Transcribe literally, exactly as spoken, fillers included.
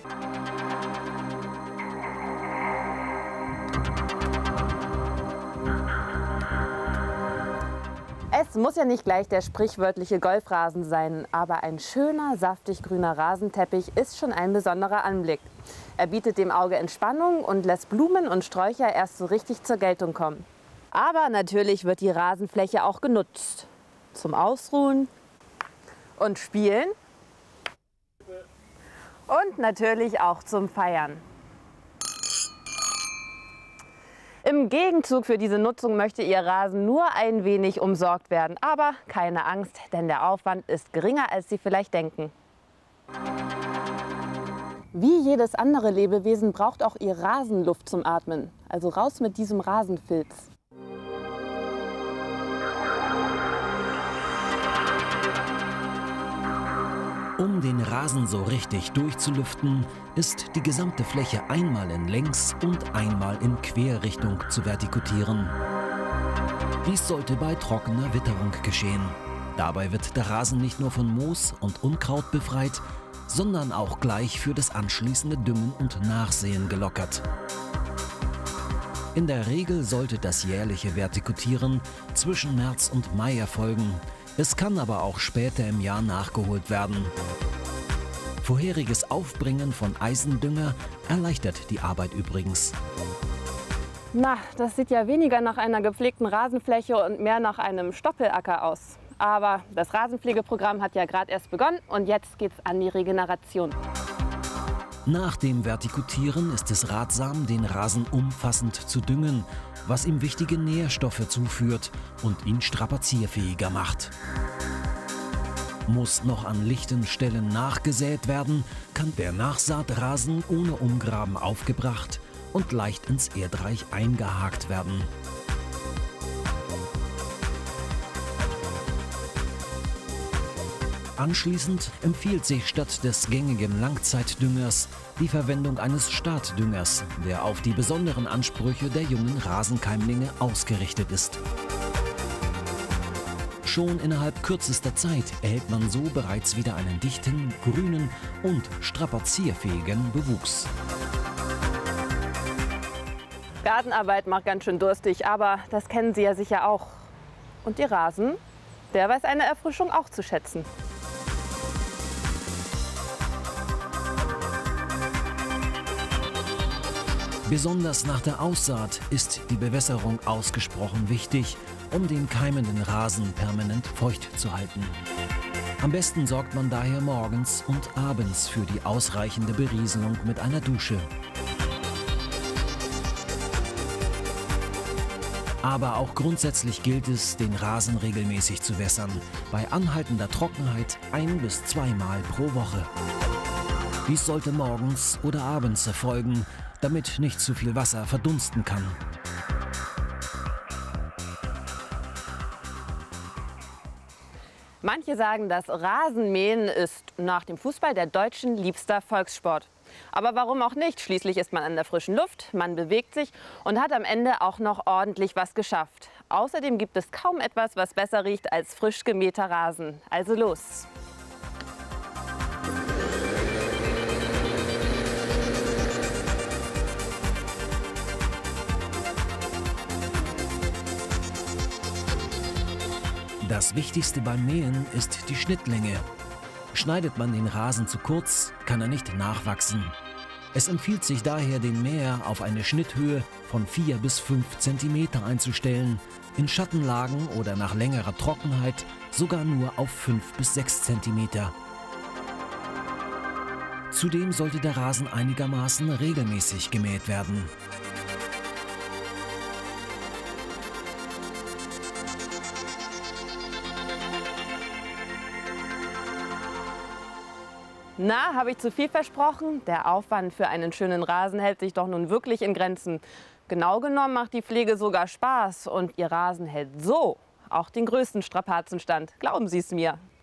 Es muss ja nicht gleich der sprichwörtliche Golfrasen sein, aber ein schöner, saftig grüner Rasenteppich ist schon ein besonderer Anblick. Er bietet dem Auge Entspannung und lässt Blumen und Sträucher erst so richtig zur Geltung kommen. Aber natürlich wird die Rasenfläche auch genutzt. Zum Ausruhen und Spielen und natürlich auch zum Feiern. Im Gegenzug für diese Nutzung möchte Ihr Rasen nur ein wenig umsorgt werden. Aber keine Angst, denn der Aufwand ist geringer, als Sie vielleicht denken. Wie jedes andere Lebewesen braucht auch Ihr Rasen Luft zum Atmen. Also raus mit diesem Rasenfilz. Um den Rasen so richtig durchzulüften, ist die gesamte Fläche einmal in Längs- und einmal in Querrichtung zu vertikutieren. Dies sollte bei trockener Witterung geschehen. Dabei wird der Rasen nicht nur von Moos und Unkraut befreit, sondern auch gleich für das anschließende Düngen und Nachsäen gelockert. In der Regel sollte das jährliche Vertikutieren zwischen März und Mai erfolgen. Es kann aber auch später im Jahr nachgeholt werden. Vorheriges Aufbringen von Eisendünger erleichtert die Arbeit übrigens. Na, das sieht ja weniger nach einer gepflegten Rasenfläche und mehr nach einem Stoppelacker aus. Aber das Rasenpflegeprogramm hat ja gerade erst begonnen und jetzt geht's an die Regeneration. Nach dem Vertikutieren ist es ratsam, den Rasen umfassend zu düngen, was ihm wichtige Nährstoffe zuführt und ihn strapazierfähiger macht. Muss noch an lichten Stellen nachgesät werden, kann der Nachsaatrasen ohne Umgraben aufgebracht und leicht ins Erdreich eingehakt werden. Anschließend empfiehlt sich statt des gängigen Langzeitdüngers die Verwendung eines Startdüngers, der auf die besonderen Ansprüche der jungen Rasenkeimlinge ausgerichtet ist. Schon innerhalb kürzester Zeit erhält man so bereits wieder einen dichten, grünen und strapazierfähigen Bewuchs. Gartenarbeit macht ganz schön durstig, aber das kennen Sie ja sicher auch. Und Ihr Rasen, der weiß eine Erfrischung auch zu schätzen. Besonders nach der Aussaat ist die Bewässerung ausgesprochen wichtig, um den keimenden Rasen permanent feucht zu halten. Am besten sorgt man daher morgens und abends für die ausreichende Berieselung mit einer Dusche. Aber auch grundsätzlich gilt es, den Rasen regelmäßig zu wässern, bei anhaltender Trockenheit ein- bis zweimal pro Woche. Dies sollte morgens oder abends erfolgen, damit nicht zu viel Wasser verdunsten kann. Manche sagen, das Rasenmähen ist nach dem Fußball der Deutschen liebster Volkssport. Aber warum auch nicht? Schließlich ist man an der frischen Luft, man bewegt sich und hat am Ende auch noch ordentlich was geschafft. Außerdem gibt es kaum etwas, was besser riecht als frisch gemähter Rasen. Also los! Das Wichtigste beim Mähen ist die Schnittlänge. Schneidet man den Rasen zu kurz, kann er nicht nachwachsen. Es empfiehlt sich daher, den Mäher auf eine Schnitthöhe von vier bis fünf Zentimeter einzustellen, in Schattenlagen oder nach längerer Trockenheit sogar nur auf fünf bis sechs Zentimeter. Zudem sollte der Rasen einigermaßen regelmäßig gemäht werden. Na, habe ich zu viel versprochen? Der Aufwand für einen schönen Rasen hält sich doch nun wirklich in Grenzen. Genau genommen macht die Pflege sogar Spaß und Ihr Rasen hält so auch den größten Strapazen stand. Glauben Sie es mir.